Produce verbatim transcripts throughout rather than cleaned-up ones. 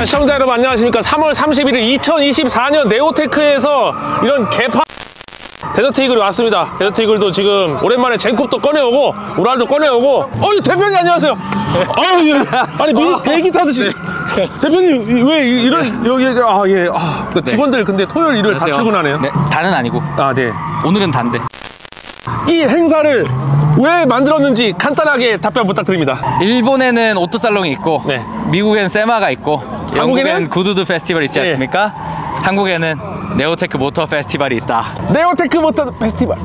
자, 시청자 여러분 안녕하십니까. 삼월 삼십일일 이천이십사년 네오테크에서 이런 개파 데저트 이글이 왔습니다. 데저트 이글도 지금 오랜만에 젠쿱도 꺼내오고 우랄도 꺼내오고. 어이 대표님 안녕하세요. 아유 예. 아니 미리 대기 타듯이. 네. 대표님 왜 이런 여기 아 예. 아, 직원들 근데 토요일 일요일 다 출근하네요. 네, 다는 아니고. 아 네. 오늘은 단데. 이 행사를 왜 만들었는지 간단하게 답변 부탁드립니다. 일본에는 오토살롱이 있고, 네. 미국엔 세마가 있고, 영국엔 구두드 페스티벌이 있지 않습니까? 네. 한국에는 네오테크 모터 페스티벌이 있다. 네오테크 모터 페스티벌.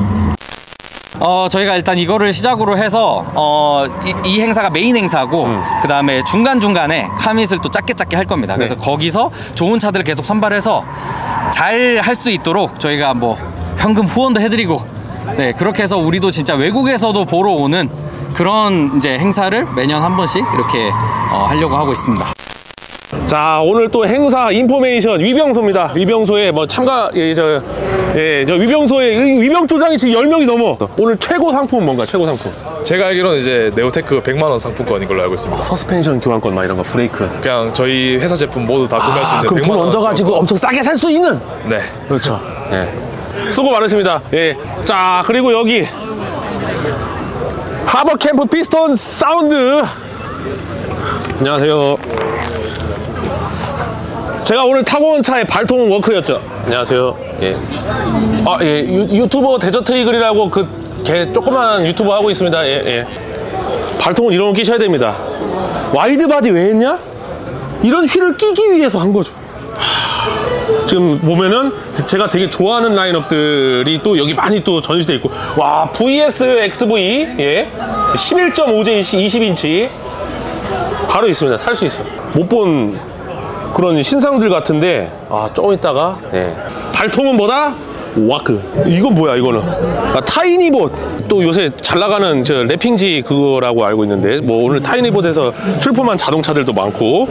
어 저희가 일단 이거를 시작으로 해서 어, 이, 이 행사가 메인 행사고 음. 그 다음에 중간중간에 카밋을 또 작게 작게 할 겁니다. 그래서 네. 거기서 좋은 차들을 계속 선발해서 잘 할 수 있도록 저희가 뭐 현금 후원도 해드리고, 네, 그렇게 해서 우리도 진짜 외국에서도 보러 오는 그런 이제 행사를 매년 한 번씩 이렇게 어, 하려고 하고 있습니다. 자, 오늘 또 행사 인포메이션 위병소입니다. 위병소에 뭐 참가 예, 저, 예, 저 위병소에 위병 조장이 지금 열 명이 넘어. 오늘 최고 상품은 뭔가? 최고 상품? 제가 알기로는 이제 네오테크 백만 원 상품권인 걸로 알고 있습니다. 서스펜션 교환권 막 이런 거, 브레이크. 그냥 저희 회사 제품 모두 다 구매할 수 있는. 그럼 돈 얹어가지고 엄청 싸게 살 수 있는. 네, 그렇죠. 예. 수고 많으십니다. 예. 자, 그리고 여기 하버 캠프 피스톤 사운드. 안녕하세요. 제가 오늘 타고 온 차의 발통은 워크였죠. 안녕하세요. 예. 아, 예. 유, 유튜버 데저트 이글이라고 그 개 조그만 유튜버 하고 있습니다. 예, 예. 발통은 이런 거 끼셔야 됩니다. 와이드 바디 왜 했냐? 이런 휠을 끼기 위해서 한 거죠. 지금 보면은 제가 되게 좋아하는 라인업들이 또 여기 많이 또 전시돼 있고, 와, 브이에스 엑스브이, 예, 십일 점 오 제 이십 인치 바로 있습니다. 살 수 있어요. 못 본 그런 신상들 같은데, 아, 조금 있다가, 예. 발통은 뭐다? 와크. 이건 뭐야, 이거는? 아, 타이니봇. 또 요새 잘 나가는 저 랩핑지 그거라고 알고 있는데, 뭐 오늘 타이니봇에서 출품한 자동차들도 많고.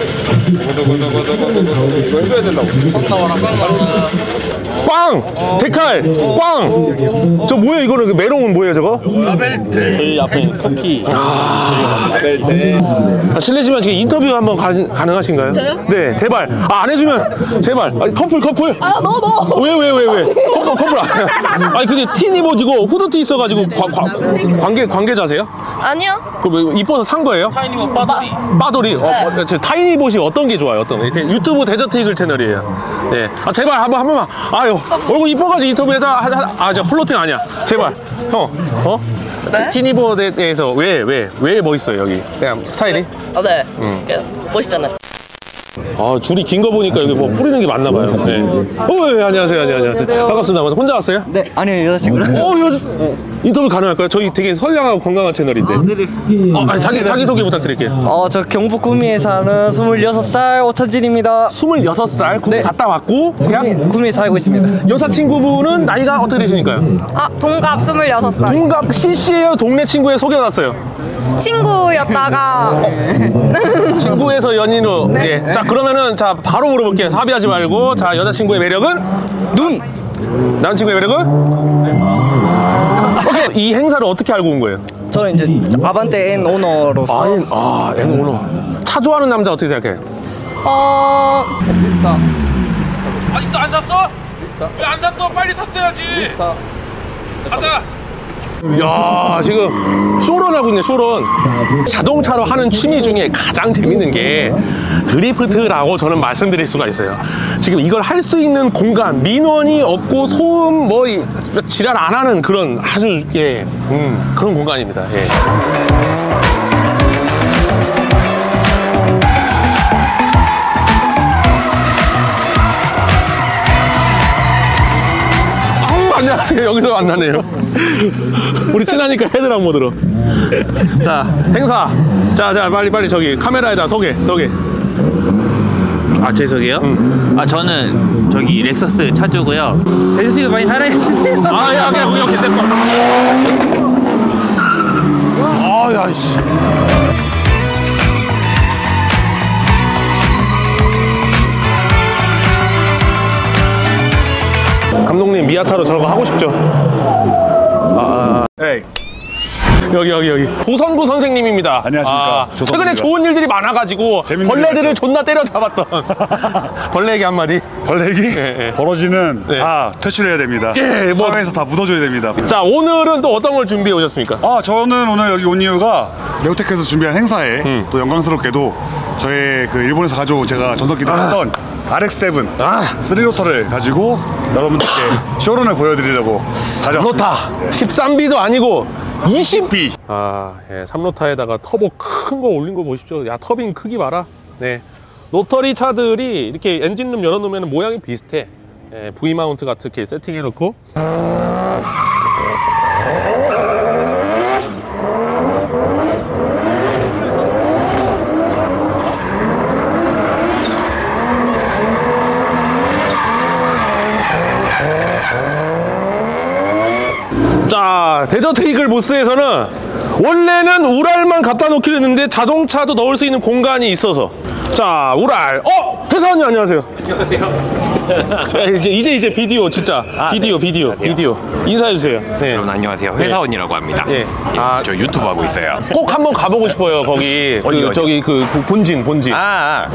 이거 해줘야 된다고. 꽝 나와라, 꽝 나와라. 꽝! 데칼! 꽝! 저 뭐야, 이거는? 그 메롱은 뭐예요, 저거? 라벨트. 저희 앞에 커피. 아, 라벨트. 아, 실례지만 지금 인터뷰 한번 가, 가능하신가요? 저요? 네, 제발. 아, 안 해주면 제발. 아니, 커플, 커플. 아, 너, 너. 왜, 왜, 왜, 왜? 커플, 커플. 아니, 근데 티니봇 이거 후드티 있어가지고 과, 과, 관계, 관계자세요? 아니요. 그럼 이뻐서 산 거예요? 타이니봇 빠돌이. 빠돌이? 어, 네. 어, 저 타이니봇이 어떤 게 좋아요? 어떤 거? 유튜브 데저트 이글 채널이에요. 네. 아, 제발 한번, 한 번만. 아유, 얼굴 이뻐가지고 인터뷰에다. 아, 저 플로팅 아니야. 제발. 형, 어? 네? 티니봇에 대해서 왜, 왜, 왜 멋있어요, 여기? 그냥 스타일이? 아, 네. 음. 멋있잖아요. 아, 줄이 긴 거 보니까 여기 뭐 뿌리는 게 많나 봐요. 네. 어, 예, 안녕하세요, 안녕하세요. 안녕하세요. 반갑습니다. 혼자 왔어요? 네, 아니요, 여자친구랑. 어, 여자, 어, 인터뷰 가능할까요? 저희 되게 선량하고 건강한 채널인데. 아, 네네. 어, 아니, 자기, 자기소개 부탁드릴게요. 어, 저 경북 구미에 사는 스물여섯 살 오찬진입니다. 스물여섯 살 구미 네. 갔다 왔고, 대학 구미, 구미에 살고 있습니다. 여사친구분은 나이가 어떻게 되시니까요? 아, 동갑 스물여섯 살. 동갑 씨씨예요? 동네 친구에 소개받았어요? 친구였다가 친구에서 연인으로. 네. 예. 자, 그러면은 자 바로 물어볼게요. 사비하지 말고. 자, 여자친구의 매력은? 눈! 남친구의 매력은? 오케이. 이 행사를 어떻게 알고 온 거예요? 저는 이제 아반떼 N 오너로서. 아, N, 아, N 오너. 차 좋아하는 남자 어떻게 생각해요? 어... 아직도 안 샀어? 왜 안 샀어? 빨리 샀어야지. 가자. 야, 지금 쇼런 하고 있네. 쇼런. 자동차로 하는 취미 중에 가장 재밌는 게 드리프트라고 저는 말씀드릴 수가 있어요. 지금 이걸 할 수 있는 공간, 민원이 없고 소음 뭐 지랄 안 하는 그런 아주, 예, 음, 그런 공간입니다. 예. 안녕하세요. 여기서 만나네요. 우리 친하니까 헤드락 모드로. 자, 행사. 자, 자, 빨리 빨리 저기 카메라에다 소개, 소개. 아, 제 소개요? 응. 아, 저는 저기 렉서스 차주고요. 데저트 많이 사랑해주세요. 아, 야, 그냥 여기 됐고. 아, 야, 씨. 감독님 미아타로 저거 하고 싶죠? 아, 에이. 여기 여기 여기 조선구 선생님입니다. 안녕하십니까. 아, 최근에 좋은 일들이 많아가지고 벌레들을 존나 때려잡았던 벌레에게 한마디. 벌레기 예, 예. 벌어지는 네. 다 퇴출해야 됩니다. 예, 뭐- 사회에서 다 묻어줘야 됩니다. 자, 오늘은 또 어떤 걸 준비해 오셨습니까? 아 저는 오늘 여기 온 이유가 네오테크에서 준비한 행사에 음. 또 영광스럽게도 저의 그 일본에서 가져온 제가 전성기를 하던 알엑스 세븐 아. 쓰리 로터를 가지고 여러분들께 쇼run을 보여드리려고 가져왔습니다. 로타 십삼 비도 아니고 이십 비. 아, 예, 삼 로타에다가 터보 큰 거 올린 거 보십시오. 야, 터빈 크기 봐라. 네, 로터리 차들이 이렇게 엔진룸 열어놓으면 모양이 비슷해. 예, V 마운트 같은 게 세팅해놓고. 자, 데저트 이글 부스에서는 원래는 우랄만 갖다 놓기로 했는데 자동차도 넣을 수 있는 공간이 있어서. 자, 우랄. 어! 회사원님 안녕하세요. 안녕하세요. 이제 이제 이제 비디오 진짜 비디오 비디오 비디오 인사해 주세요. 네. 여러분 안녕하세요. 회사원이라고 합니다. 예. 예, 아, 저 유튜브 하고 있어요. 꼭 한번 가보고 싶어요. 거기 어디, 그 어디? 저기 그 본진 본진. 아,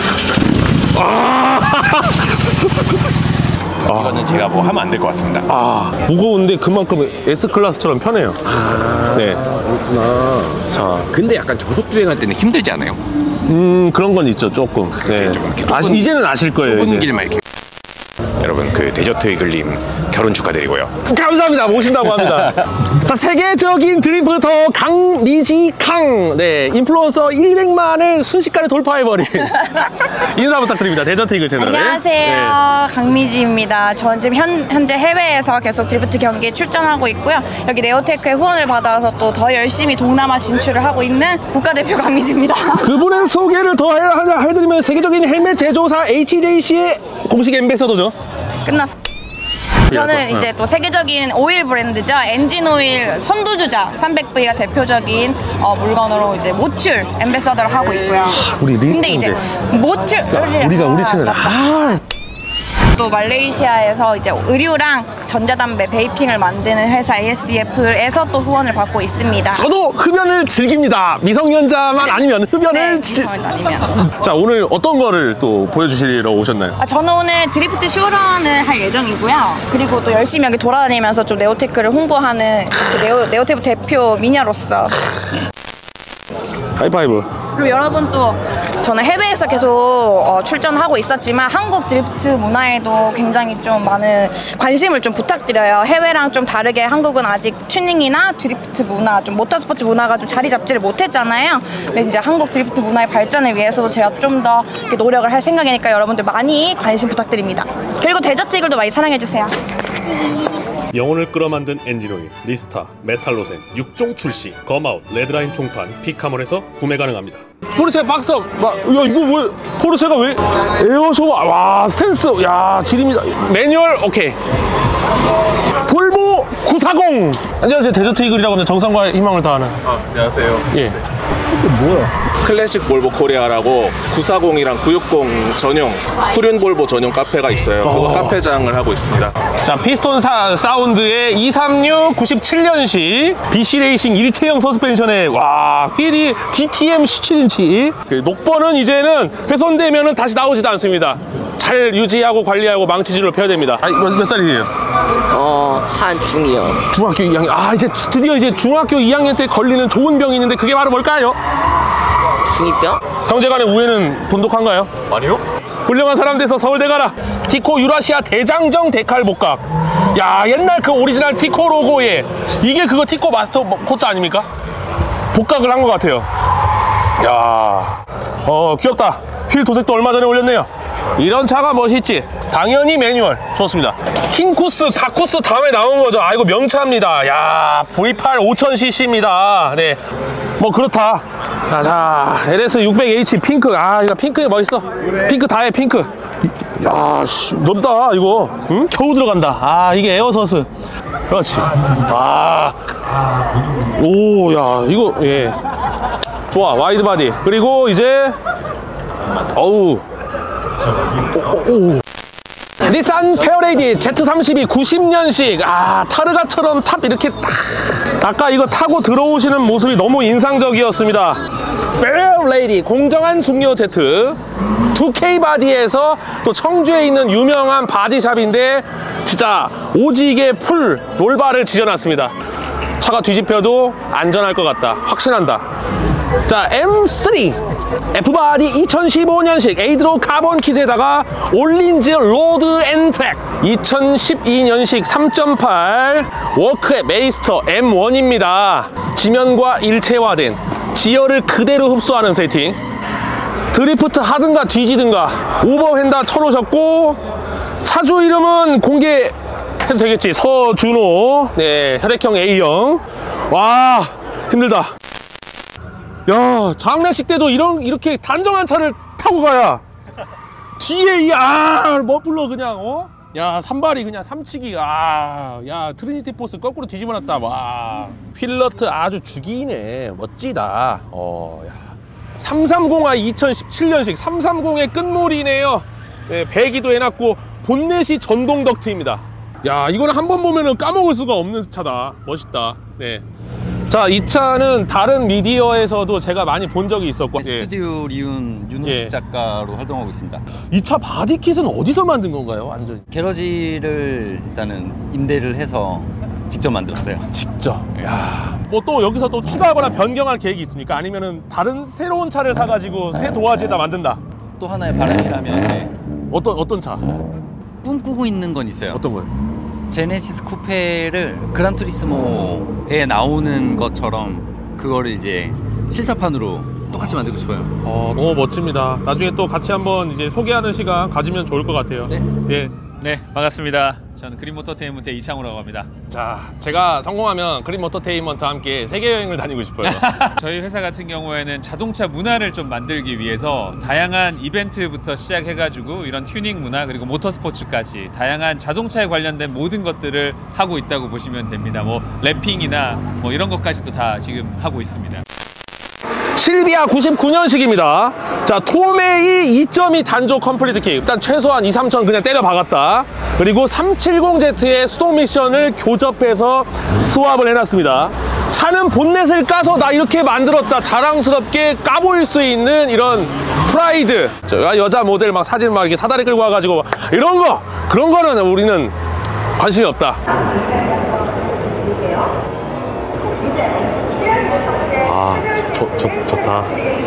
이거는 제가 뭐 하면 안 될 것 같습니다. 아, 무거운데 그만큼 S 클래스처럼 편해요. 네. 그렇구나. 자, 근데 약간 저속 주행할 때는 힘들지 않아요? 음, 그런 건 있죠, 조금. 네. 좀 이렇게 아시, 좁은- 이제는 아실 거예요. 좁은 이제. 길만 이렇게. 여러분 그 데저트 이글님 결혼 축하드리고요. 감사합니다. 모신다고 합니다. 자, 세계적인 드리프터 강리지 캉. 네, 인플루언서 일백만을 순식간에 돌파해버린 인사 부탁드립니다. 데저트 이글 채널. 안녕하세요. 강미지입니다. 저는 지금 현, 현재 해외에서 계속 드리프트 경기에 출전하고 있고요. 여기 네오테크의 후원을 받아서 또 더 열심히 동남아 진출을 하고 있는 국가대표 강미지입니다. 그분의 소개를 더 해, 해드리면 세계적인 헬멧 제조사 에이치제이씨의 공식 엠베서더죠. 끝났어. 저는 이제 또 세계적인 오일 브랜드죠. 엔진 오일 선두주자 삼백 브이가 대표적인 어, 물건으로 이제 모툴 엠베서더를 하고 있고요. 우리 근데 이제 리스트인데. 모툴 우리가 우리 채널. 아, 또 말레이시아에서 이제 의류랑 전자담배 베이핑을 만드는 회사 에이에스디에프에서 또 후원을 받고 있습니다. 저도 흡연을 즐깁니다. 미성년자만 아니면 흡연을. 네, 즐- 미성년자 아니면. 자, 오늘 어떤 거를 또 보여주시러 오셨나요? 아, 저는 오늘 드리프트 쇼런을 할 예정이고요. 그리고 또 열심히 여기 돌아다니면서 좀 네오테크를 홍보하는 그 네오, 네오테크 대표 미녀로서. 하이파이브. 그리고 여러분 또 저는 해외에서 계속 어, 출전하고 있었지만 한국 드리프트 문화에도 굉장히 좀 많은 관심을 좀 부탁드려요. 해외랑 좀 다르게 한국은 아직 튜닝이나 드리프트 문화, 좀 모터스포츠 문화가 좀 자리 잡지를 못했잖아요. 근데 이제 한국 드리프트 문화의 발전을 위해서도 제가 좀 더 노력을 할 생각이니까 여러분들 많이 관심 부탁드립니다. 그리고 데저트 이글도 많이 사랑해주세요. 영혼을 끌어만든 엔진오일, 리스타, 메탈로센, 육 종 출시, 검아웃, 레드라인 총판, 피카몰에서 구매 가능합니다. 포르쉐 박석. 와, 야, 이거 왜 포르쉐가 왜 에어쇼? 와, 스탠스. 야, 지립니다. 매뉴얼 오케이. 볼보 구사공. 안녕하세요. 데저트 이글이라고 하는 정성과 희망을 다하는. 아, 안녕하세요. 예. 클래식 볼보 코리아라고 구사공이랑 구육공 전용 후륜 볼보 전용 카페가 있어요. 그거 카페장을 하고 있습니다. 자, 피스톤 사, 사운드의 이삼육 구십칠 년식 비씨 레이싱 일체형 서스펜션에 와, 휠이 디티엠 십칠 인치. 그 녹번은 이제는 훼손되면은 다시 나오지도 않습니다. 잘 유지하고 관리하고 망치질로 펴야 됩니다. 아니, 몇, 몇 살이세요? 어, 한 중이요. 중학교 이 학년. 아, 이제 드디어 이제 중학교 이 학년 때 걸리는 좋은 병이 있는데 그게 바로 뭘까요? 중이병? 형제간의 우애는 돈독한가요? 아니요? 훌륭한 사람 돼서 서울대 가라. 티코 유라시아 대장정 데칼 복각. 야, 옛날 그 오리지널 티코 로고에 이게 그거 티코 마스터 코트 아닙니까? 복각을 한 것 같아요. 야, 어, 귀엽다. 휠 도색도 얼마 전에 올렸네요. 이런 차가 멋있지. 당연히 매뉴얼 좋습니다. 킹쿠스, 가쿠스 다음에 나온 거죠. 아, 이거 명차입니다. 야, 브이 팔 오천 씨씨입니다. 네, 뭐 그렇다. 자, 자, 엘에스 육백 에이치 핑크. 아, 이거 핑크 멋있어. 핑크 다해, 핑크. 야, 씨, 넓다 이거. 응? 겨우 들어간다. 아, 이게 에어서스. 그렇지. 아, 오, 야, 이거 예, 좋아. 와이드 바디. 그리고 이제 어우, 오, 오, 오. 닛산 페어레이디 제트 삼십이 구십 년식. 아, 타르가처럼 탑 이렇게 딱. 아까 이거 타고 들어오시는 모습이 너무 인상적이었습니다. 페어레이디 공정한 숙녀 제트. 투 케이 바디에서 또 청주에 있는 유명한 바디샵인데 진짜 오지게 풀 롤바를 지어놨습니다. 차가 뒤집혀도 안전할 것 같다. 확신한다. 자, 엠 쓰리 F바디 이천십오 년식 에이드로 카본 킷에다가 올린즈 로드 엔텍 이천십이 년식 삼 점 팔 워크의 메이스터 엠 원입니다. 지면과 일체화된 지열을 그대로 흡수하는 세팅. 드리프트 하든가 뒤지든가 오버핸다 쳐놓으셨고, 차주 이름은 공개해도 되겠지. 서준호. 네, 혈액형 에이형. 와, 힘들다. 야, 장례식 때도 이런 이렇게 단정한 차를 타고 가야 뒤에 이 아 뭐 불러 그냥 어? 야, 산발이 그냥 삼치기. 아, 야, 트리니티 포스 거꾸로 뒤집어놨다. 와, 휠러트 아주 죽이네. 멋지다. 어, 야. 삼백삼십아 이천십칠 년식 삼백삼십의 끝물이네요. 네, 배기도 해놨고 본넷이 전동 덕트입니다. 야, 이거는 한 번 보면은 까먹을 수가 없는 차다. 멋있다. 네. 자, 이 차는 다른 미디어에서도 제가 많이 본 적이 있었고, 스튜디오 리운 윤우식 예. 작가로 활동하고 있습니다. 이 차 바디킷은 어디서 만든 건가요? 완전 게러지를 일단은 임대를 해서 직접 만들었어요. 직접. 야, 뭐 또 여기서 또 추가하거나 변경할 계획이 있습니까? 아니면은 다른 새로운 차를 사가지고 새 도화지에다 만든다. 또 하나의 바람이라면 네. 어떤 어떤 차? 꿈꾸고 있는 건 있어요. 어떤 거요? 제네시스 쿠페를 그란투리스모에 나오는 것처럼 그거를 이제 실사판으로 똑같이 만들고 싶어요. 어, 너무 멋집니다. 나중에 또 같이 한번 이제 소개하는 시간 가지면 좋을 것 같아요. 네. 예. 네, 반갑습니다. 저는 그린모터테인먼트의 이창우라고 합니다. 자, 제가 성공하면 그린모터테인먼트와 함께 세계 여행을 다니고 싶어요. 저희 회사 같은 경우에는 자동차 문화를 좀 만들기 위해서 다양한 이벤트부터 시작해가지고 이런 튜닝 문화 그리고 모터스포츠까지 다양한 자동차에 관련된 모든 것들을 하고 있다고 보시면 됩니다. 뭐 랩핑이나 뭐 이런 것까지도 다 지금 하고 있습니다. 실비아 구십구 년식입니다. 자, 토메이 이 점 이 단조 컴플리트 킥. 일단 최소한 이, 삼천 그냥 때려 박았다. 그리고 삼백칠십 제트의 수동 미션을 교접해서 스왑을 해놨습니다. 차는 본넷을 까서 나 이렇게 만들었다 자랑스럽게 까보일 수 있는 이런 프라이드. 저 여자 모델 막 사진 막 이렇게 사다리 끌고 와가지고 이런 거 그런 거는 우리는 관심이 없다. 아, 좋, 좋, 좋다.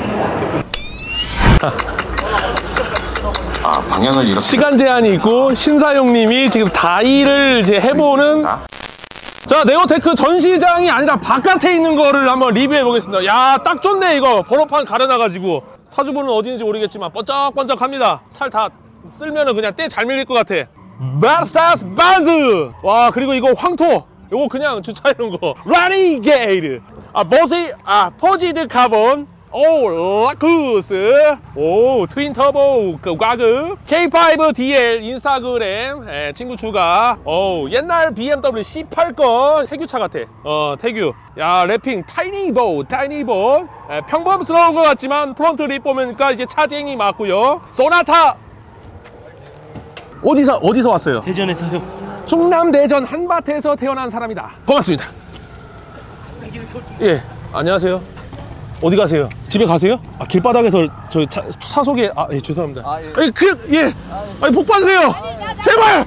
아, 방향을 이렇게. 시간 제한이 있고 신사용님이 지금 다이를 이제 해보는. 자, 네오테크 전시장이 아니라 바깥에 있는 거를 한번 리뷰해 보겠습니다. 야, 딱 좋네. 이거 번호판 가려놔가지고 차주분은 어디인지 모르겠지만 번쩍번쩍합니다. 살 다 쓸면은 그냥 때 잘 밀릴 것 같아. 메르세데스 벤츠. 와, 그리고 이거 황토 요거 그냥 주차해놓은 거 라니게이트. 아, 버시, 아, 포지드 카본. 오, 라쿠스. 오, 트윈 터보 그 과급. 케이 파이브 디 엘 인스타그램. 에, 친구 추가. 오, 옛날 비 엠 더블유 씨 팔 건 태규차 같아. 어, 태규. 야, 랩핑 타이니보 타이니보. 에, 평범스러운 것 같지만 프론트 립 보니까 이제 차쟁이 맞고요. 소나타. 어디서 어디서 왔어요? 대전에서요. 충남 대전 한밭에서 태어난 사람이다. 고맙습니다. 예, 안녕하세요. 어디 가세요? 집에 가세요? 아, 길바닥에서 저 차, 차 속에. 아, 예, 죄송합니다. 아, 예. 아니, 그, 예. 아니, 복 받으세요. 제발.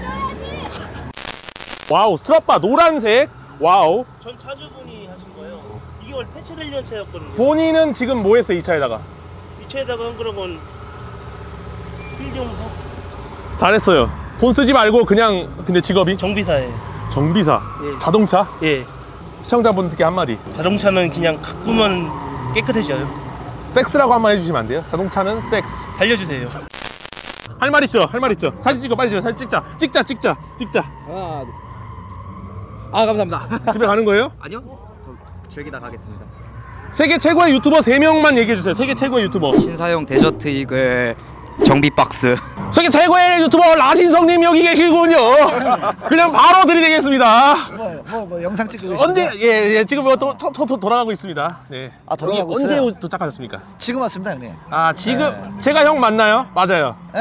와우, 스트랍바 노란색. 와우. 전 차주분이 하신 거예요. 이게 원래 폐차되려는 차였거든요. 본인은 지금 뭐 했어요, 이 차에다가? 이 차에다가 한 그런 건 필정서. 잘했어요. 돈 쓰지 말고 그냥. 근데 직업이? 정비사예요. 정비사. 예. 자동차? 예. 시청자분들께 한마디. 자동차는 그냥 가꾸면 깨끗해져요. 섹스라고 한번 해주시면 안 돼요? 자동차는 섹스. 살려주세요. 할 말 있죠? 할 말 있죠? 사진 찍어, 빨리 찍어. 사진 찍자. 찍자, 찍자, 찍자. 하나, 둘. 아, 감사합니다. 집에 가는 거예요? 아니요. 즐기다 가겠습니다. 세계 최고의 유튜버 세 명만 얘기해 주세요. 세계 최고의 유튜버. 신사용 데저트 이글 정비 박스. 세계 최고의 유튜버 라진성님 여기 계시군요. 그냥 바로 들이대겠습니다. 뭐, 뭐, 뭐 영상 찍고 계신데 언제? 예, 예, 지금 또, 또, 또, 또 돌아가고 있습니다. 네. 아, 돌아가고 언제 있어요? 언제 도착하셨습니까? 지금 왔습니다, 형님. 아, 지금 네. 제가 형 맞나요? 맞아요. 예?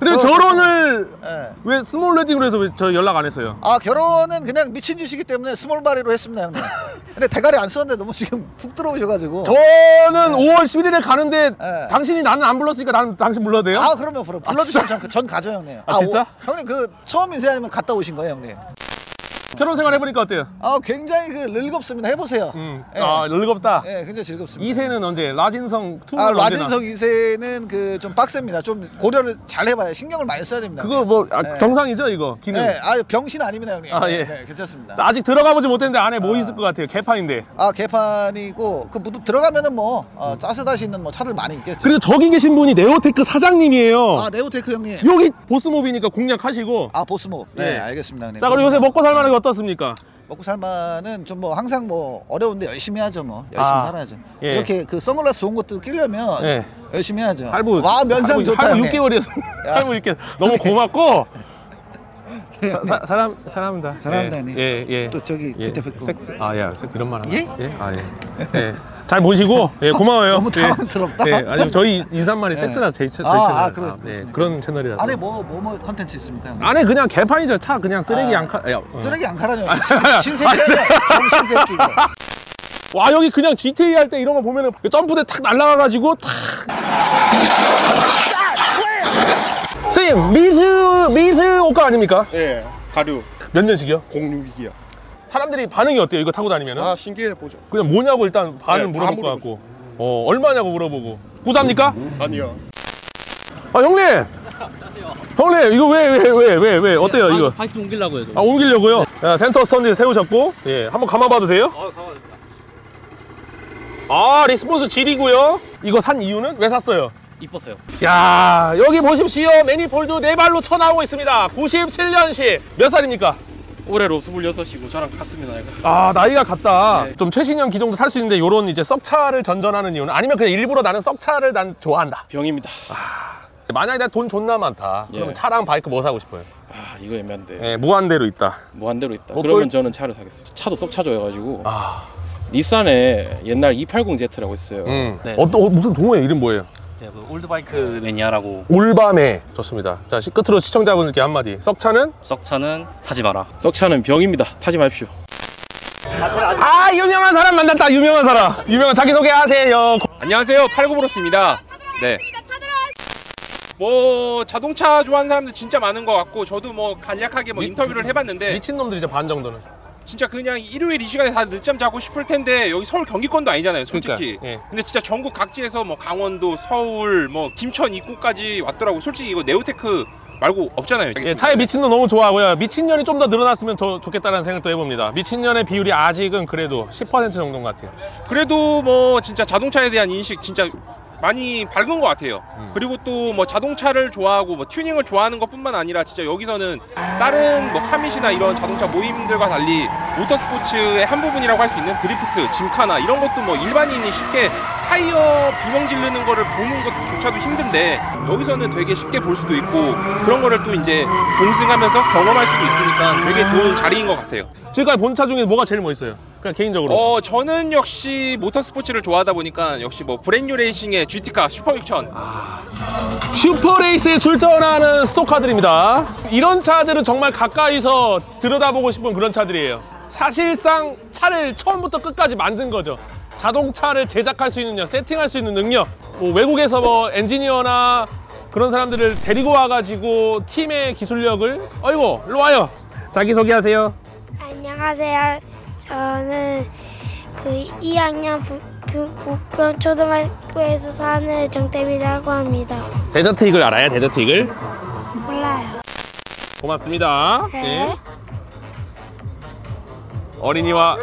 근데 저- 결혼을 예. 왜 스몰 웨딩으로 해서 왜 저 연락 안 했어요? 아 결혼은 그냥 미친 짓이기 때문에 스몰 바리로 했습니다 형님. 근데 대가리 안 썼는데 너무 지금 푹 들어오셔가지고. 저는 오월 십일일에 가는데 예. 당신이 나는 안 불렀으니까 나는 당신 불러도 돼요? 아 그럼요 불러 불러주시면 전, 전 가죠 형님. 아, 진짜? 오, 형님 그 처음이세요 아니면 갔다 오신 거예요 형님? 결혼 생활 해보니까 어때요? 아 굉장히 그 늙겁습니다. 해보세요. 음. 예. 아 늙었다. 예, 굉장히 즐겁습니다. 이 세는 언제? 라진성 투. 아 라진성 이 세는 그 좀 빡셉니다. 좀 고려를 잘 해봐요. 신경을 많이 써야 됩니다. 그거 뭐 아, 예. 정상이죠 이거 기능? 네, 아 병신 아닙니다 형님. 아, 네, 예. 네, 괜찮습니다. 자, 아직 들어가 보지 못했는데 안에 뭐 있을 것 같아요? 개판인데. 아 개판이고 그 뭐, 들어가면은 뭐 어, 짜스다시 있는 뭐 차들 많이 있겠죠. 그리고 저기 계신 분이 네오테크 사장님이에요. 아 네오테크 형님. 여기 보스몹이니까 공략하시고. 아 보스몹. 네, 네. 알겠습니다 형님. 자 그리고 요새 먹고 살만한 게 어떻습니까? 먹고 살만은 좀 뭐 항상 뭐 어려운데 열심히 하죠 뭐 열심히 아, 살아야죠. 예. 이렇게 그 선글라스 좋은 것도 끼려면 예. 열심히 해야죠. 할부. 와 면상 할부, 좋다 할부 형님. 육 개월이었어. 할부 육 개월. 너무 고맙고. 사, 사, 사람 사람입니다. 사랑합니다 예, 형님. 예, 예. 또 저기 예. 그때 뵙고. 섹스. 아, 야, 이런 말 하나. 예? 예? 아, 예. 예. 잘 모시고 예, 고마워요. 너무 당황스럽다. 예. 예. 아니 저희 인사말이 예. 섹스라 제일 제일 아, 아, 최고예요. 그렇- 예, 그런 채널이라서. 안에 뭐 뭐 뭐 컨텐츠 있습니까 형님? 안에 그냥 개판이죠. 차 그냥 쓰레기 아, 안 카. 야, 어. 쓰레기 안 카라뇨. 아, 신세계 아니야. 병신새끼 이거. 와 여기 그냥 지티에이 할 때 이런 거 보면은 점프대 탁 날아가가지고 탁. 선생님 미스 미스 옷가 아닙니까? 예, 가류. 몇 년씩이요? 공육이요. 사람들이 반응이 어때요? 이거 타고 다니면은? 아 신기해 보죠. 그냥 뭐냐고 일단 반응 네, 다 물어볼 것 물어보죠. 같고. 어 얼마냐고 물어보고. 부자입니까? 아니요. 아 형님. 형님 이거 왜 왜 왜 왜 왜 어때요 이거? 바이크 옮기려고요. 아 옮기려고요? 야, 센터 스턴드 세우셨고 예 한번 감아봐도 돼요? 어, 가만. 아 리스폰스 질이고요. 이거 산 이유는 왜 샀어요? 이뻤어요. 야 여기 보십시오. 매니폴드 네 발로 쳐나오고 있습니다. 구십칠 년식 몇 살입니까? 올해로 스물여섯이고 저랑 같습니다. 내가. 아 나이가 같다. 네. 좀 최신형 기종도 살 수 있는데 요런 이제 썩차를 전전하는 이유는 아니면 그냥 일부러 나는 썩차를 난 좋아한다. 병입니다. 만약에 나 돈 존나 많다. 그러면 예. 차랑 바이크 뭐 사고 싶어요? 아 이거 애매한데. 예, 무한대로 있다. 무한대로 있다. 뭐 그러면 꼴- 저는 차를 사겠습니다. 차도 썩차줘여가지고. 아. 닛산에 옛날 이백팔십 제트라고 있어요. 음. 네. 어, 어 무슨 동호회 이름 뭐예요? 네, 그 올드바이크 매니아라고. 올밤에 좋습니다. 자 시- 끝으로 시청자분들께 한마디. 썩차는? 썩차는 사지 마라. 썩차는 병입니다. 타지 마십시오. 아 유명한 사람 만났다. 유명한 사람. 유명한 자기소개하세요. 안녕하세요. 팔구브로스입니다. 네. 뭐 자동차 좋아하는 사람들 진짜 많은 것 같고 저도 뭐 간략하게 뭐 인터뷰를 해봤는데 미친놈들이죠 반 정도는. 진짜 그냥 일요일 이 시간에 다 늦잠 자고 싶을 텐데 여기 서울 경기권도 아니잖아요 솔직히. 그러니까, 예. 근데 진짜 전국 각지에서 뭐 강원도, 서울, 뭐 김천 입구까지 왔더라고. 솔직히 이거 네오테크 말고 없잖아요. 예, 차에 미친놈 너무 좋아하고요. 미친년이 좀 더 늘어났으면 더 좋겠다는 생각도 해봅니다. 미친년의 비율이 아직은 그래도 십 퍼센트 정도인 것 같아요. 그래도 뭐 진짜 자동차에 대한 인식 진짜 많이 밝은 것 같아요. 음. 그리고 또 뭐 자동차를 좋아하고 뭐 튜닝을 좋아하는 것뿐만 아니라 진짜 여기서는 다른 뭐 카밋이나 이런 자동차 모임들과 달리 모터스포츠의 한 부분이라고 할 수 있는 드리프트, 짐카나 이런 것도 뭐 일반인이 쉽게 타이어 비명 지르는 거를 보는 것조차도 힘든데 여기서는 되게 쉽게 볼 수도 있고 그런 거를 또 이제 동승하면서 경험할 수도 있으니까 되게 좋은 자리인 것 같아요. 지금까지 본 차 중에 뭐가 제일 멋있어요? 그냥 개인적으로. 어 저는 역시 모터스포츠를 좋아하다 보니까 역시 뭐 브랜뉴 레이싱의 지티카 슈퍼 육천. 슈퍼레이스에 출전하는 스토카들입니다. 이런 차들은 정말 가까이서 들여다보고 싶은 그런 차들이에요. 사실상 차를 처음부터 끝까지 만든 거죠. 자동차를 제작할 수 있는 능력, 세팅할 수 있는 능력. 뭐 외국에서 뭐 엔지니어나 그런 사람들을 데리고 와가지고 팀의 기술력을 어이구 일로 와요. 자기소개하세요. 안녕하세요. 저는 그 이 학년 부, 부, 부평 초등학교에서 사는 정태빈이라고 합니다. 데저트 이글 알아요? 데저트 이글? 몰라요. 고맙습니다. 네. 네. 어린이와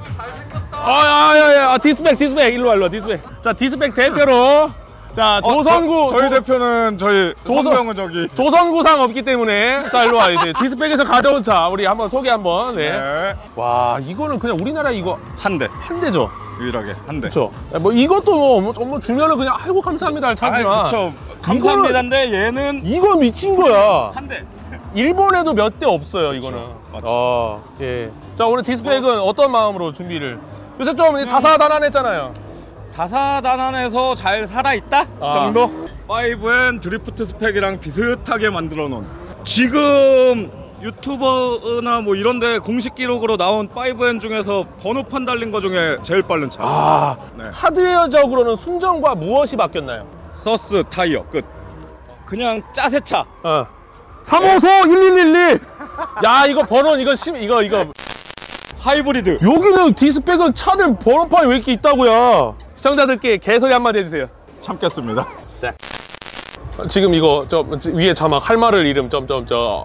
아야야야 디스백 디스백 일로 와 일로 와 디스백. 자 디스백 대표로 자 조선구 어, 저, 저희 대표는 저희 조선- 성병은 저기 조선구상 없기 때문에 자 일로 와 이제 디스백에서 가져온 차 우리 한번 소개 한번. 네. 네. 와 이거는 그냥 우리나라 이거 한 대. 한 대죠. 유일하게 한 대. 그렇죠. 뭐 이것도 뭐, 뭐, 뭐 주면은 그냥 아이고 감사합니다 할 차지만. 아이, 그쵸. 감사합니다인데 얘는 이건 미친 거야. 한 대. 일본에도 몇 대 없어요 이거는. 맞죠. 어, 예. 자 오늘 디스백은 어떤 마음으로 준비를? 요새 좀 다사다난했잖아요. 다사다난해서 잘 살아있다 아. 정도? 파이브엔 드리프트 스펙이랑 비슷하게 만들어 놓은, 지금 유튜버나 뭐 이런데 공식 기록으로 나온 파이브엔 중에서 번호판 달린 거 중에 제일 빠른 차. 아, 네. 하드웨어적으로는 순정과 무엇이 바뀌었나요? 서스 타이어 끝. 그냥 짜세차. 어. 삼오소 일일일일. 야, 이거 번호 이거 심 이거 이거 하이브리드. 여기는 디스펙은 차들 번호판이 왜 이렇게 있다고요? 시청자들께 개소리 한마디 해주세요. 참겠습니다. 싹. 지금 이거 저 위에 자막 할 말을 이름 점점점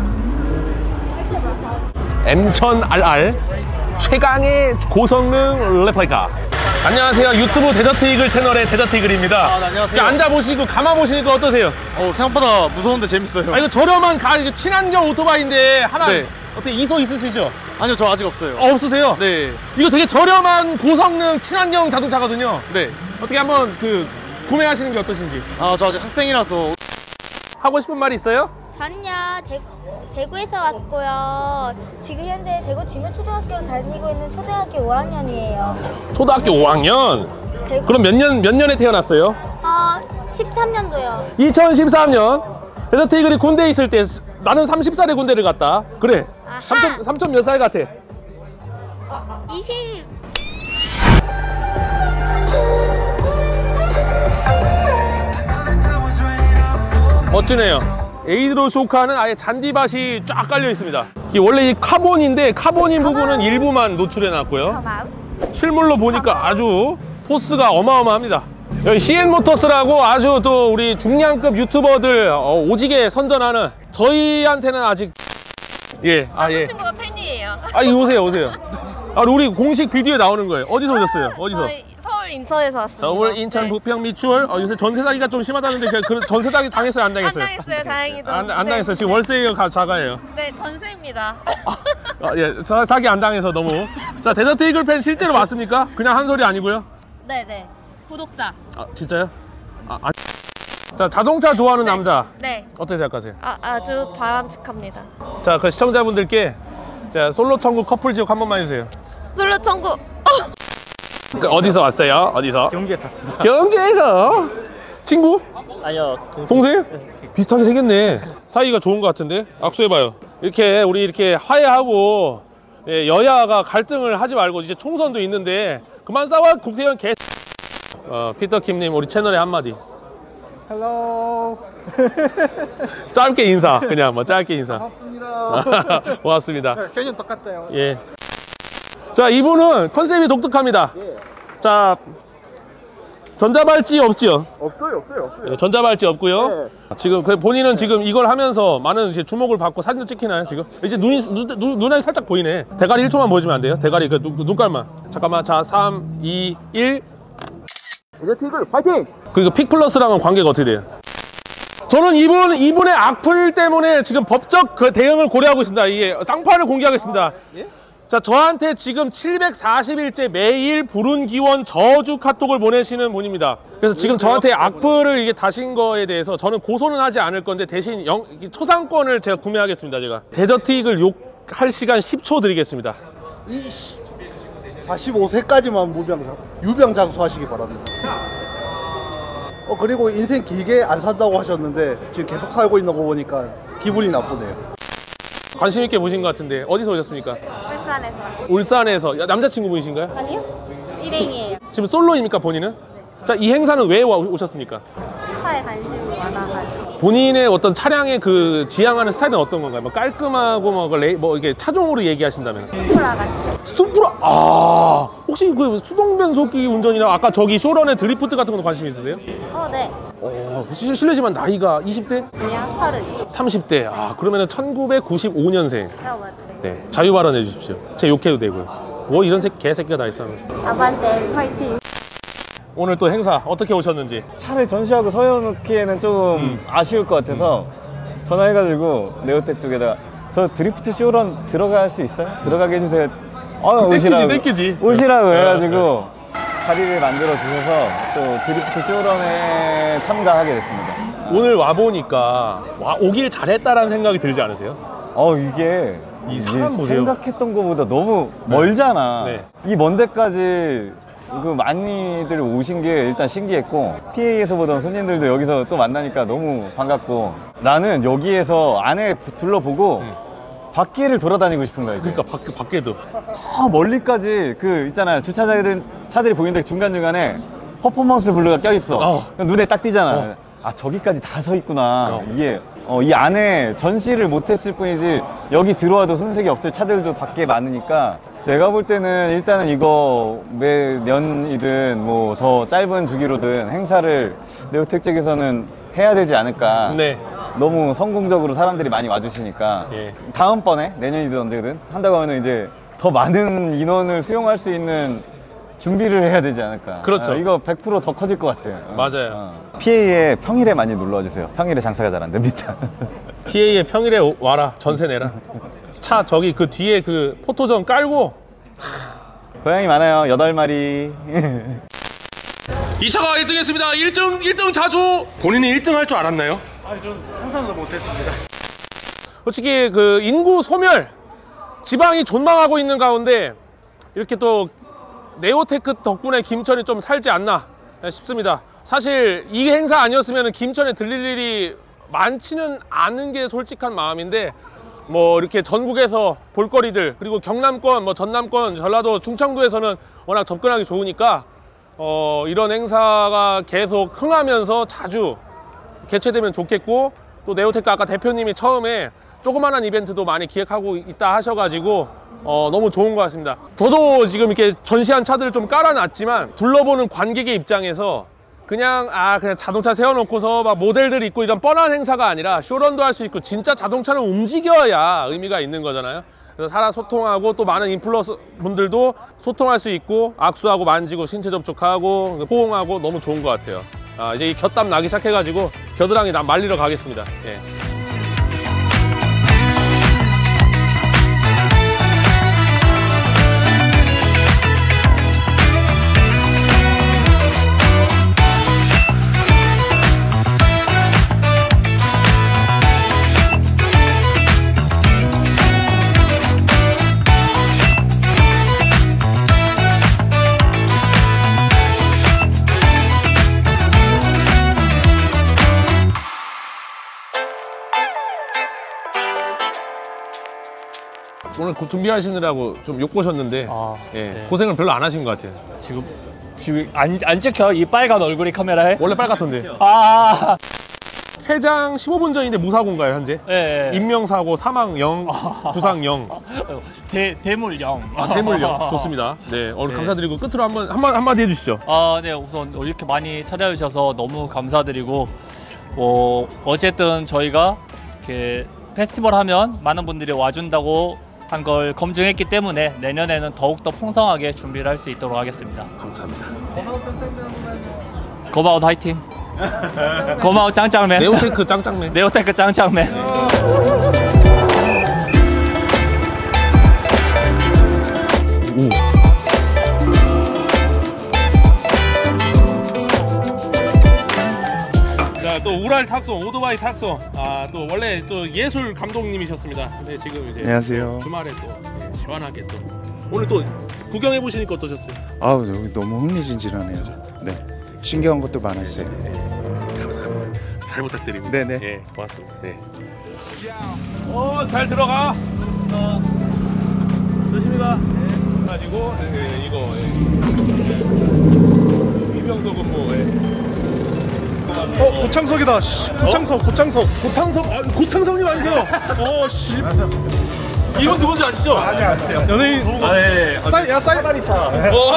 엠천 알알 최강의 고성능 레플리카. 안녕하세요. 유튜브 데저트 이글 채널의 데저트 이글입니다. 아, 네, 안녕하세요. 앉아보시고 감아보시니까 어떠세요? 어, 생각보다 무서운데 재밌어요. 아, 이거 저렴한 가 친환경 오토바이인데 하나 네. 어떻게 이소 있으시죠? 아니요, 저 아직 없어요. 어, 없으세요? 네. 이거 되게 저렴한 고성능 친환경 자동차거든요. 네. 어떻게 한번 그 구매하시는 게 어떠신지. 아, 저 아직 학생이라서. 하고 싶은 말 있어요? 전요 대구, 대구에서 왔고요. 지금 현재 대구 지문초등학교로 다니고 있는 초등학교 오 학년이에요. 초등학교 오 학년? 대구. 그럼 몇 년, 몇 년에 태어났어요? 어, 십삼 년도요. 이천십삼 년 데저트 이글이 군대에 있을 때 나는 서른 살에 군대를 갔다. 그래. 삼촌, 삼촌 몇 살 같아? 어, 이십. 멋지네요. 에이드로 쇼카는 아예 잔디밭이 쫙 깔려 있습니다. 이게 원래 이 카본인데 카본인 부분은 일부만 노출해 놨고요. 실물로 보니까 아주 포스가 어마어마합니다. 여기 씨엔모터스라고 아주 또 우리 중량급 유튜버들 어, 오지게 선전하는, 저희한테는 아직 예, 아 예. 친구가 팬이에요. 아, 이거 오세요, 오세요. 아, 우리 공식 비디오에 나오는 거예요. 어디서 오셨어요? 어디서? 저희 서울 인천에서 왔습니다. 서울, 인천, 네. 부평, 미추홀. 어, 요새 전세 사기가 좀 심하다는데 그, 그 전세 사기 당했어요, 안 당했어요? 안 당했어요, 다행히도. 안, 안 네. 당했어요. 지금 월세가 작아요. 네, 전세입니다. 아, 예, 사, 사기 안 당해서 너무. 자, 데저트 이글 팬 실제로 맞습니까? 그냥 한 소리 아니고요? 네, 네. 구독자. 아, 진짜요? 아, 아. 자, 자동차 좋아하는 네. 남자. 네. 어떻게 생각하세요? 아, 아주 바람직합니다. 자, 그 시청자분들께 자, 솔로 천국 커플 지옥 한 번만 해주세요. 솔로 천국. 그 어디서 왔어요? 어디서? 경주에서 왔습니다. 경주에서? 친구? 아니요, 동생? 비슷하게 생겼네. 사이가 좋은 것 같은데? 악수해봐요. 이렇게 우리 이렇게 화해하고, 예, 여야가 갈등을 하지 말고 이제 총선도 있는데 그만 싸워. 국회의원 개. 어, 피터킴님 우리 채널에 한마디. 헬로. 짧게 인사. 그냥 뭐 짧게 인사. 반갑습니다. 고맙습니다. 개념 똑같아요. 예. 자, 이분은 컨셉이 독특합니다. 예. 자, 전자발찌 없지요? 없어요, 없어요, 없어요. 예, 전자발찌 없고요. 네. 지금 그 본인은 지금 이걸 하면서 많은 이제 주목을 받고 사진도 찍히나요 지금? 이제 눈이 눈, 눈, 눈알이 살짝 보이네. 대가리 일 초만 보여주면 안 돼요? 대가리 그 눈, 눈깔만. 잠깐만. 자, 삼, 이, 일. 데저트 이글 파이팅! 그리고 픽플러스랑은 관계가 어떻게 돼요? 저는 이분, 이분의 악플 때문에 지금 법적 그 대응을 고려하고 있습니다. 이게 쌍판을 공개하겠습니다. 예? 자, 저한테 지금 칠백사십 일째 매일 불운 기원 저주 카톡을 보내시는 분입니다. 그래서 지금 저한테 악플을 이게 다신 거에 대해서 저는 고소는 하지 않을 건데 대신 영, 초상권을 제가 구매하겠습니다. 제가 데저트 이글 욕할 시간 십 초 드리겠습니다. 사십오 세까지만 무병장, 유병장수하시기 바랍니다. 어, 그리고 인생 길게 안 산다고 하셨는데 지금 계속 살고 있는 거 보니까 기분이 나쁘네요. 관심 있게 보신 것 같은데 어디서 오셨습니까? 울산에서 왔어요. 울산에서. 야, 남자친구분이신가요? 아니요? 일행이에요. 지금 솔로입니까 본인은? 자, 이 행사는 왜 와, 오셨습니까? 차에 관심이 많아가지고. 본인의 어떤 차량의 그 지향하는 스타일은 어떤 건가요? 뭐 깔끔하고 뭐, 레이, 뭐 이게 차종으로 얘기하신다면? 수프라 같은. 수프라. 아, 혹시 그 수동 변속기 운전이나 아까 저기 쇼런의 드리프트 같은 것도 관심 있으세요? 어, 네. 어, 실- 실례지만 나이가 이십 대? 그냥 서른. 삼십 대. 아, 그러면은 천구백구십오 년생. 어, 맞아요. 네, 자유 발언해 주십시오. 제 욕해도 되고요. 뭐 이런 새끼 개새끼가 다 있어. 아반떼 파이팅. 오늘 또 행사 어떻게 오셨는지. 차를 전시하고 서여놓기에는 조금 음. 아쉬울 것 같아서 전화해가지고 네오텍 쪽에다가 저 드리프트 쇼런 들어갈 수 있어요? 들어가게 해주세요. 아, 땡기지, 오시라고 땡기지. 오시라고 네, 해가지고 자리를 만들어 주셔서 또 드리프트 쇼런에 참가하게 됐습니다. 오늘 와 보니까 와 오길 잘했다라는 생각이 들지 않으세요? 어, 이게 이 사람 이게 보세요. 생각했던 것보다 너무 멀잖아. 네. 이 먼 데까지 그 많이들 오신 게 일단 신기했고 피에이에서 보던 손님들도 여기서 또 만나니까 너무 반갑고 나는 여기에서 안에 둘러보고 음. 밖에를 돌아다니고 싶은 거야 이제. 그러니까 밖에, 밖에도 저 멀리까지 그 있잖아요 주차장들 차들이 보이는데 중간중간에 퍼포먼스 블루가 껴있어. 어. 눈에 딱 띄잖아. 어. 아 저기까지 다 서 있구나. 어. 이게 어, 이 안에 전시를 못했을 뿐이지 여기 들어와도 손색이 없을 차들도 밖에 많으니까 내가 볼 때는 일단은 이거 매년이든 뭐 더 짧은 주기로든 행사를 네오텍 쪽에서는 해야 되지 않을까. 네. 너무 성공적으로 사람들이 많이 와주시니까 예. 다음번에 내년이든 언제든 한다고 하면 이제 더 많은 인원을 수용할 수 있는 준비를 해야 되지 않을까. 그렇죠. 어, 이거 백 퍼센트 더 커질 것 같아요. 맞아요. 어. 피에이에 평일에 많이 놀러와 주세요. 평일에 장사가 잘 안 됩니다. 피에이에 평일에 와라. 전세 내라. 차 저기 그 뒤에 그 포토존 깔고. 고양이 많아요. 여덟 마리. 이 차가 일 등 했습니다. 일 등, 일 등 자주. 본인이 일 등 할 줄 알았나요? 아니, 전 상상도 못했습니다. 솔직히 그 인구 소멸, 지방이 존망하고 있는 가운데 이렇게 또 네오테크 덕분에 김천이 좀 살지 않나 싶습니다. 사실 이 행사 아니었으면 김천에 들릴 일이 많지는 않은 게 솔직한 마음인데 뭐 이렇게 전국에서 볼거리들 그리고 경남권, 뭐 전남권, 전라도, 충청도에서는 워낙 접근하기 좋으니까 어 이런 행사가 계속 흥하면서 자주 개최되면 좋겠고 또 네오테크 아까 대표님이 처음에 조그만한 이벤트도 많이 기획하고 있다 하셔가지고 어, 너무 좋은 것 같습니다. 저도 지금 이렇게 전시한 차들을 좀 깔아놨지만 둘러보는 관객의 입장에서 그냥 아 그냥 자동차 세워놓고서 막 모델들 있고 이런 뻔한 행사가 아니라 쇼런도 할 수 있고 진짜 자동차는 움직여야 의미가 있는 거잖아요. 그래서 사람 소통하고 또 많은 인플루언서 분들도 소통할 수 있고 악수하고 만지고 신체 접촉하고 호응하고 너무 좋은 것 같아요. 아, 이제 이 곁담 나기 시작해가지고 겨드랑이 나 말리러 가겠습니다. 예. 오늘 준비하시느라고 좀 욕보셨는데 아, 예, 네. 고생을 별로 안 하신 것 같아요. 지금 지금 안, 안 찍혀? 이 빨간 얼굴이 카메라에? 원래 빨갛던데. 아 퇴장 십오 분 전인데 무사고인가요 현재? 네. 인명사고 사망 영, 부상 영. 대 대물 영. 아, 대물 영. 좋습니다. 네 오늘 네. 감사드리고 끝으로 한번 한마 한마디 해주시죠. 아 네 우선 이렇게 많이 찾아주셔서 너무 감사드리고 어 어쨌든 저희가 이렇게 페스티벌 하면 많은 분들이 와준다고 한 걸 검증했기 때문에 내년에는 더욱더 풍성하게 준비를 할 수 있도록 하겠습니다. 감사합니다. 고마웃 화이팅. 고마웃 짱짱맨. 네오테크 짱짱맨. 네오테크 짱짱맨. 오. 자, 또 우랄 탁송, 오토바이 탁송. 아, 또 원래 또 예술 감독님이셨습니다. 근데 지금 이제 안녕하세요. 주말에 또 네, 시원하게 또 오늘 또 구경해 보시니까 어떠셨어요? 아우 여기 너무 흥미진진하네요. 네, 신기한 것도 많았어요. 네, 감사합니다. 잘 부탁드립니다. 네네. 네, 고맙습니다. 네. 어, 잘 들어가. 어, 조심히 가. 네. 가지고 네, 이거 네. 이병석은 뭐. 네. 어 고창석이다. 고창석, 어? 고창석. 고창석, 아, 고창석님 아니세요? 어, 씨. 이분 누군지 아시죠? 아니 아니요. 연예인. 아, 예. 예. 쌀, 야 쌀다리차.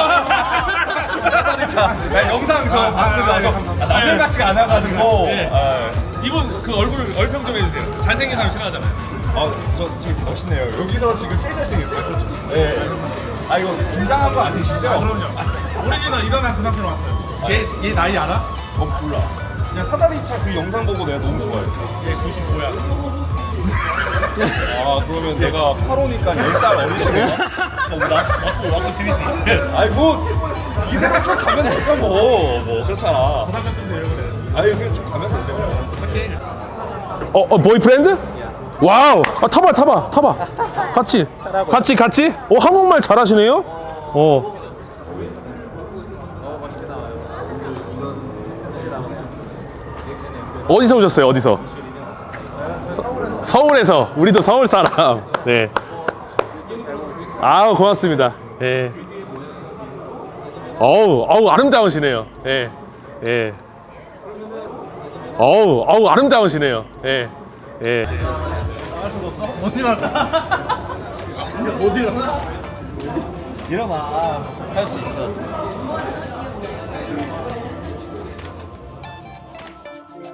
쌀다리차. 나 영상 저 봤어요. 남들 같지가 않아가지고. 네. 아, 이분 그 얼굴 얼평 좀 해주세요. 잘생긴 사람 싫어하잖아요. 아, 저 되게 멋있네요. 여기서 지금 제일 잘생겼어요. 네. 아 이거 긴장한 거 아니시죠? 아, 그럼요. 오리지널 일어나 그 학교로 왔어요. 얘, 얘 나이 알아? 어 몰라. 그냥 사다리차 그 영상 보고 내가 너무 좋아해. 얘 구십오야. 아 그러면 내가 팔오니까 열 살 어리시네요? 정답? 맞고 맞고 지리지. 아이 뭐 이대로 쭉 가면 되죠 뭐. 뭐 그렇잖아. 고등학교 좀 되려고 그래. 아니 그냥 쭉 가면 되죠. 어, 어 보이프렌드? 와우. 아, 타봐 타봐 타봐. 같이 같이 같이. 어 한국말 잘하시네요. 어. 어디서 오셨어요? 어디서? 서, 서울에서. 우리도 서울 사람. 네. 아우, 고맙습니다. 예. 어우, 어우, 아름다우시네요. 예. 예. 어우, 어우, 아름다우시네요. 예. 예. 못 일어나. 못 일어나. 일어나. 할 수 있어.